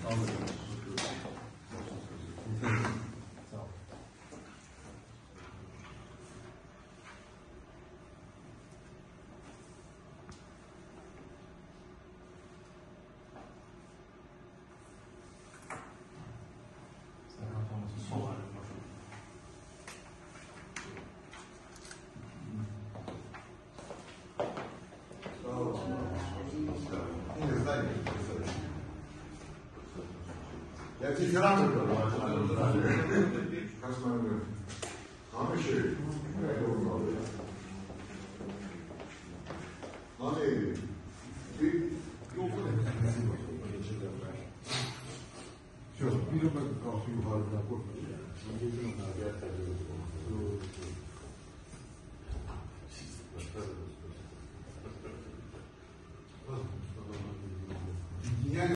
Я тебе рано говорю, космонавт. А мы еще все, bir de ben kalsın yukarıda korkmuyor.